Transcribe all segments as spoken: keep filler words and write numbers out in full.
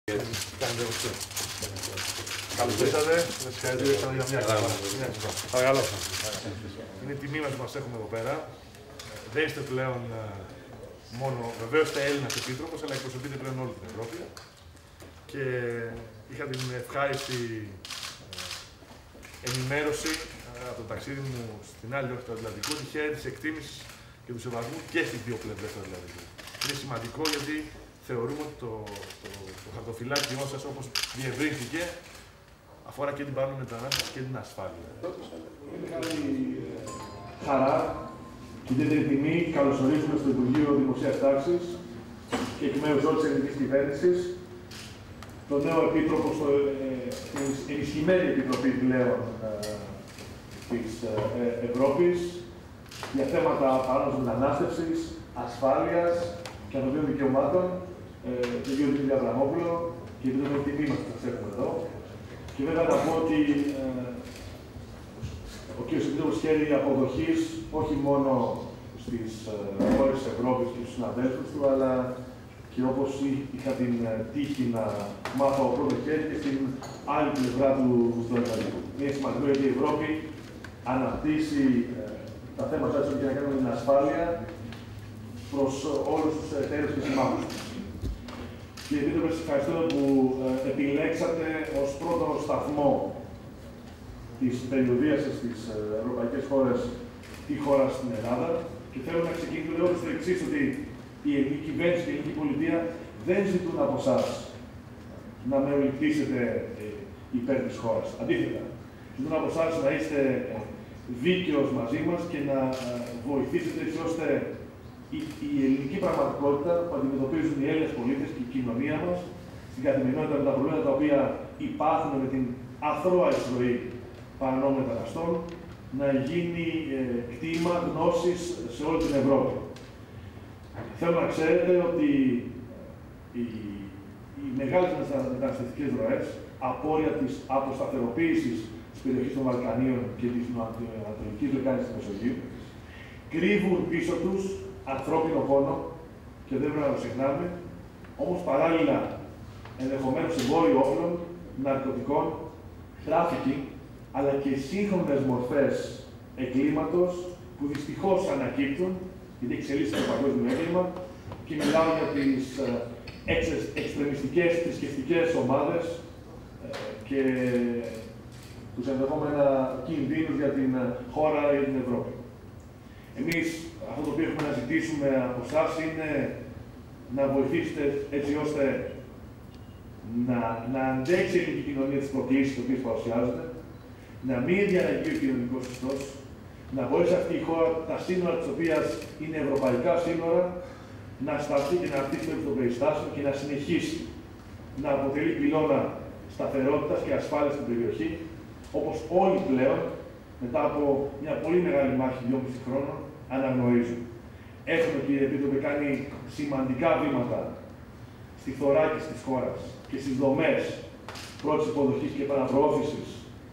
Καλώς ήρθατε. Συγχαρητήρια για μια χαρά. Παρακαλώ. Είναι τιμή μας που μας έχουμε εδώ πέρα. Δεν είστε πλέον μόνο, βεβαίως είστε Έλληνας επίτροπος, αλλά εκπροσωπείτε πλέον όλη την Ευρώπη. Και είχα την ευχάριστη ενημέρωση από το ταξίδι μου στην άλλη όχθη του Ατλαντικού, τυχαία της εκτίμησης και του σεβασμού και στις δύο πλευρές του Ατλαντικού. Είναι σημαντικό γιατί θεωρούμε ότι το, το, το χαρτοφυλάκιό σας, όπως διευρύνθηκε, αφορά και την παράνομη μετανάστευση και την ασφάλεια. Είναι μεγάλη χαρά και ιδιαίτερη τιμή καλωσορίζουμε στο Υπουργείο Δημοσίας Τάξης και εκ μέρους όλης της ελληνικής κυβέρνησης τον νέο επίτροπο στο ε, ενισχυμένη επιτροπή πλέον ε, της ε, Ευρώπης για θέματα παράνομης μετανάστευσης, ασφάλειας και ανθρωπίνων δικαιωμάτων, ε, τον κύριο Δημήτρη Αβραμόπουλο, και επειδή είναι τιμή μας που σας έχουμε εδώ. Και βέβαια να πω ότι ε, ο κ. Επίτροπος χαίρει αποδοχής όχι μόνο στις ε, χώρες της Ευρώπης και στους συναδέλφους του, αλλά και όπως είχα την τύχη να μάθω από πρώτο χέρι και στην άλλη πλευρά του Ατλαντικού. Είναι σημαντικό γιατί η Ευρώπη αναπτύσσει ε, τα θέματα έτσι και να κάνουμε την ασφάλεια προς όλους τους εταίρους και συμμάχους τους. Κύριε Επίτροπε, σας ευχαριστώ που ε, επιλέξατε ως πρώτο σταθμό της περιοδίας σας στις ε, ευρωπαϊκές χώρες τη χώρα στην Ελλάδα. Και θέλω να ξεκινήσω λέγοντας το εξής, ότι η ελληνική κυβέρνηση και η ελληνική πολιτεία δεν ζητούν από εσάς να μεροληπτήσετε ε, υπέρ της χώρας. Αντίθετα, ζητούν από εσάς να είστε ε, δίκαιος μαζί μας και να ε, βοηθήσετε έτσι ώστε η, η ελληνική πραγματικότητα που αντιμετωπίζουν οι Έλληνες πολίτες και η κοινωνία μας στην καθημερινότητα με τα προβλήματα τα οποία υπάρχουν με την αθρώα εισρωή παρανόμων μεταναστών να γίνει ε, κτήμα γνώσης σε όλη την Ευρώπη. Θέλω να ξέρετε ότι οι, οι μεγάλες μεταναστευτικές ροές, απόρρια της αποσταθεροποίησης της περιοχής των Βαλκανίων και της ανατολικής λεκάνης της Μεσογείου, κρύβουν πίσω τους ανθρώπινο πόνο και δεν πρέπει να το ξεχνάμε, όμως παράλληλα ενδεχομένως εμπόριο όπλων, ναρκωτικών, τράφικινγκ, αλλά και σύγχρονες μορφές εγκλήματος που δυστυχώς ανακύπτουν, γιατί εξελίσσεται το παγκόσμιο έγκλημα, και μιλάω για τις ε, εξτρεμιστικές θρησκευτικές ομάδες ε, και τους ενδεχόμενα κινδύνους για την χώρα ή την Ευρώπη. Εμείς αυτό το οποίο έχουμε να ζητήσουμε από εσάς είναι να βοηθήσετε έτσι ώστε να, να αντέξει η ελληνική κοινωνία τις προκλήσεις τις οποίες παρουσιάζεται, να μην διαραγεί ο κοινωνικός ιστός, να μπορέσει αυτή η χώρα, τα σύνορα της οποίας είναι ευρωπαϊκά σύνορα, να σταθεί και να αρτήσει το περιστάσιο και να συνεχίσει να αποτελεί πυλώνα σταθερότητας και ασφάλειας στην περιοχή, όπως όλοι πλέον, μετά από μια πολύ μεγάλη μάχη δυόμισι χρόνων, αναγνωρίζουν. Έχουμε, κύριε Επίτροπε, κάνει σημαντικά βήματα στη θωράκιση της χώρας και στις δομές πρώτης υποδοχής και επαναπροώθησης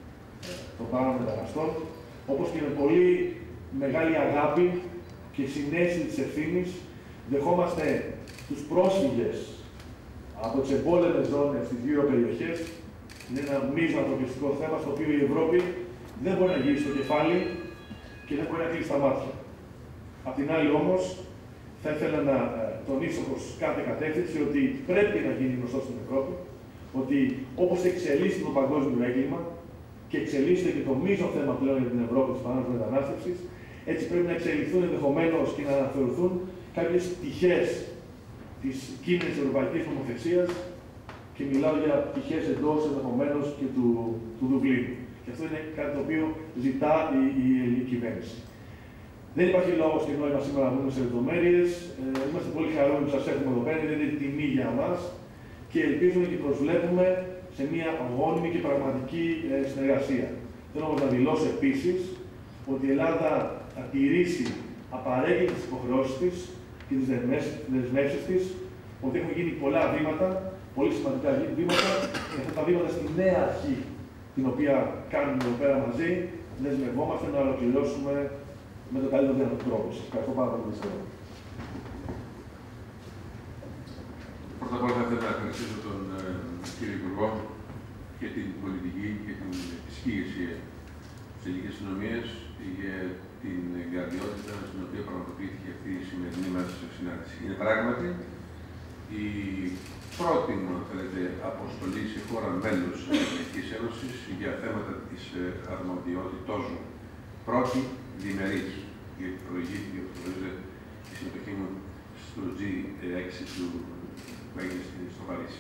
των παράνομων μεταναστών, όπως και με πολύ μεγάλη αγάπη και συναίσθηση της ευθύνης δεχόμαστε τους πρόσφυγες από τις εμπόλεμες ζώνες στις γύρω περιοχές. Είναι ένα μείζον ανθρωπιστικό θέμα στο οποίο η Ευρώπη δεν μπορεί να γυρίσει το κεφάλι και δεν μπορεί να κλείσει τα μάτια. Απ' την άλλη όμως, θα ήθελα να τονίσω προς κάθε κατεύθυνση ότι πρέπει να γίνει γνωστό στην Ευρώπη ότι όπως εξελίσσεται το παγκόσμιο έγκλημα και εξελίσσεται και το μείζον θέμα πλέον για την Ευρώπη της παράνομης μετανάστευσης, έτσι πρέπει να εξελιχθούν ενδεχομένως και να αναθεωρηθούν κάποιες πτυχές της κείμενης ευρωπαϊκής νομοθεσίας και μιλάω για πτυχές εντός ενδεχομένως και του, του Δουβλίνου. Και αυτό είναι κάτι το οποίο ζητά η, η ελληνική κυβέρνηση. Δεν υπάρχει λόγος και νόημα σήμερα να μπούμε σε λεπτομέρειες. Ε, είμαστε πολύ χαρούμενοι που σας έχουμε εδώ πέρα, είναι τιμή για μας και ελπίζουμε και προσβλέπουμε σε μια γόνιμη και πραγματική ε, συνεργασία. Θέλω όμως να δηλώσω επίσης ότι η Ελλάδα θα τηρήσει απαραίτητα τις υποχρεώσεις της και τις δεσμεύσεις της, ότι έχουν γίνει πολλά βήματα, πολύ σημαντικά βήματα, και αυτά τα βήματα στη νέα αρχή την οποία κάνουμε εδώ πέρα μαζί, δεσμευόμαστε να ολοκληρώσουμε με τον καλύτερο δυνατό τρόπο. Σας ευχαριστώ πάρα πολύ. Πρώτα απ' όλα θα ήθελα να ευχαριστήσω τον κύριο Υπουργό για την πολιτική και την φυσική ηγεσία της ελληνικής αστυνομίας για την εγκαρδιότητα στην οποία πραγματοποιήθηκε αυτή η σημερινή μας συνάντηση. Είναι πράγματι η πρώτη μου, αν θέλετε, αποστολή σε χώρα μέλος της Ευρωπαϊκής Ένωσης για θέματα της αρμοδιότητός μου. Πρώτη διμερής, γιατί προηγήθηκε, όπως γνωρίζετε, η συμμετοχή μου στο τζι έξι του που έγινε στο Παρίσι.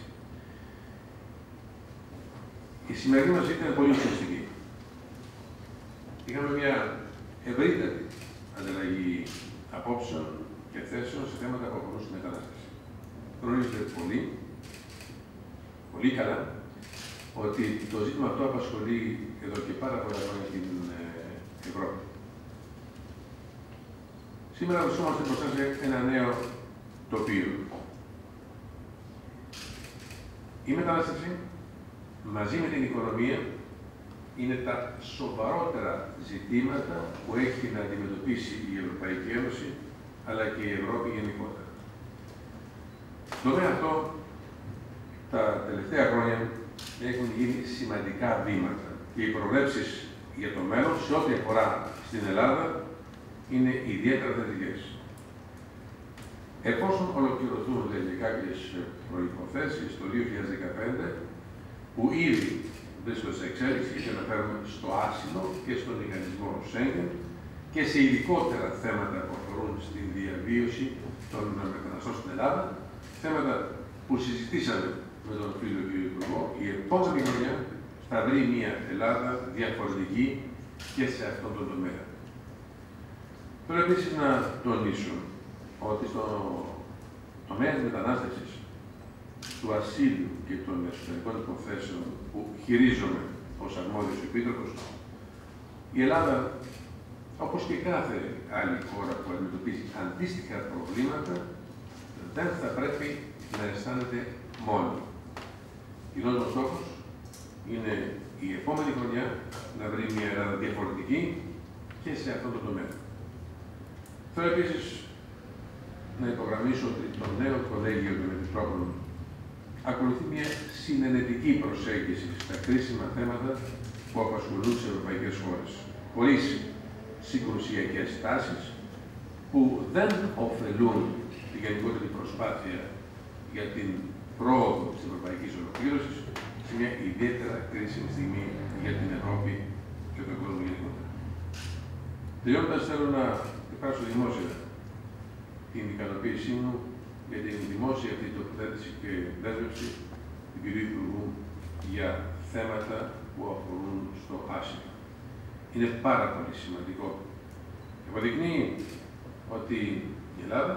Η σημερινή μας ήταν πολύ ουσιαστική. Είχαμε μια ευρύτατη ανταλλαγή απόψεων και θέσεων σε θέματα που αφορούν στη μετανάστευση. Γνωρίζετε πολύ, πολύ καλά, ότι το ζήτημα αυτό απασχολεί εδώ και πάρα πολλά χρόνια την Ευρώπη. Σήμερα βρισκόμαστε μπροστά σε ένα νέο τοπίο. Η μετανάστευση, μαζί με την οικονομία, είναι τα σοβαρότερα ζητήματα που έχει να αντιμετωπίσει η Ευρωπαϊκή Ένωση, αλλά και η Ευρώπη γενικότερα. Στο τομέα αυτό, τα τελευταία χρόνια έχουν γίνει σημαντικά βήματα και οι προβλέψεις για το μέλλον, σε ό,τι αφορά στην Ελλάδα, είναι ιδιαίτερα θετικές. Εφόσον ολοκληρωθούν δηλαδή κάποιες προϋποθέσεις το δύο χιλιάδες δεκαπέντε, που ήδη βρίσκονται σε εξέλιξη και αναφέρουμε στο άσυλο και στον μηχανισμό Σέγγεν και σε ειδικότερα θέματα που αφορούν στην διαβίωση των μεταναστών στην Ελλάδα, θέματα που συζητήσαμε με τον φίλο κ. Υπουργό, η επόμενη χρονιά θα βρει μια Ελλάδα διαφορετική και σε αυτόν τον τομέα. Θέλω επίσης να τονίσω ότι στο τομέα της μετανάστευσης, του ασύλου και των εσωτερικών υποθέσεων που χειρίζομαι ως αρμόδιος επίτροπος, η Ελλάδα, όπως και κάθε άλλη χώρα που αντιμετωπίζει αντίστοιχα προβλήματα, δεν θα πρέπει να αισθάνεται μόνη. Κοινός μας στόχος είναι η επόμενη χρονιά να βρει μια Ελλάδα διαφορετική και σε αυτό το τομέα. Θέλω επίσης να υπογραμμίσω ότι το νέο Κολέγιο των Επιτρόπων ακολουθεί μια συνενετική προσέγγιση στα κρίσιμα θέματα που απασχολούν τις ευρωπαϊκές χώρες, χωρίς συγκρουσιακές τάσεις που δεν ωφελούν τη γενικότερη προσπάθεια για την πρόοδο της ευρωπαϊκής ολοκλήρωσης σε μια ιδιαίτερα κρίσιμη στιγμή για την Ευρώπη και τον κόσμο γενικότερα. Τελειώνοντας, θέλω να εκφράσω δημόσια την ικανοποίησή μου για την δημόσια αυτή τοποθέτηση και δέσμευση του κ. Υπουργού για θέματα που αφορούν στο άσυλο. Είναι πάρα πολύ σημαντικό. Αποδεικνύει ότι η Ελλάδα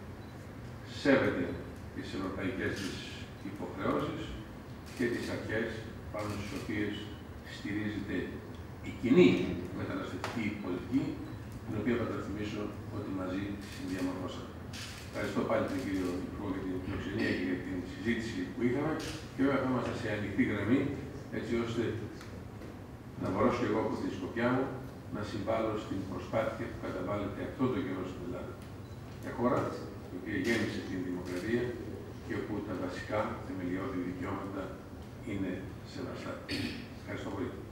σέβεται τις ευρωπαϊκές της υποχρεώσεις και τις αρχές πάνω στις οποίες στηρίζεται η κοινή μεταναστευτική πολιτική, την οποία θα το θυμίσω ότι μαζί συνδιαμορφώσαμε. Ευχαριστώ πάλι τον κύριο Υπουργό για την φιλοξενία και για την συζήτηση που είχαμε και βέβαια θα είμαστε σε ανοιχτή γραμμή, έτσι ώστε να μπορώ και εγώ από τη σκοπιά μου να συμβάλλω στην προσπάθεια που καταβάλλεται αυτό το καιρό στην Ελλάδα. Μια χώρα η οποία γέννησε την δημοκρατία και όπου τα βασικά θεμελιώδη δικαιώματα είναι σεβαστά. Ευχαριστώ πολύ.